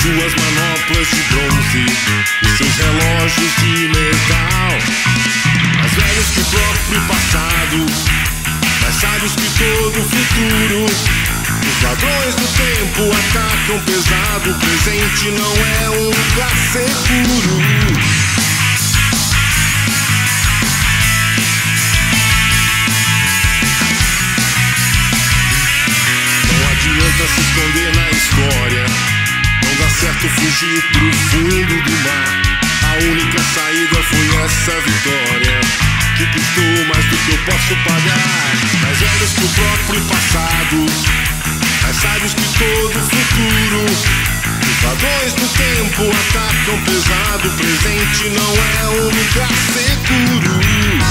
suas manoplas de bronze e seus relógios de metal. Mais velhos que o próprio passado, mais sábios que todo o futuro. Os ladrões do tempo atacam pesado. O presente não é um lugar seguro. Não adianta se esconder na história, não dá certo fugir pro fundo do mar. A única saída foi essa vitória, que custou mais do que eu posso pagar. Mais velhos que o próprio passado, mais sábios que todo o futuro. Os ladrões do tempo atacam pesado. O presente não é um lugar seguro.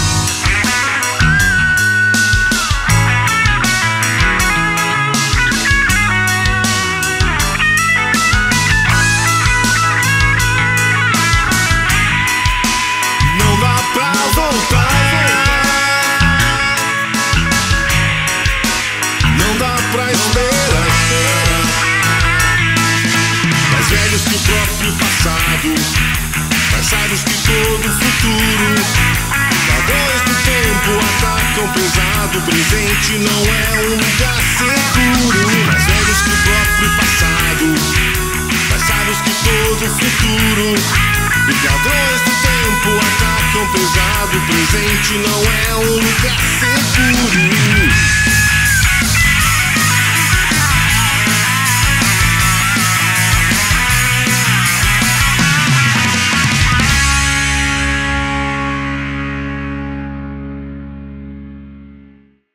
Que o próprio passado, mais sábios que todo o futuro. Ladrões do tempo atacam pesado. O presente não é um lugar seguro. Mais velhos que o próprio passado, mais sábios que todo o futuro. Os ladrões do tempo atacam pesado. O presente não é um lugar seguro.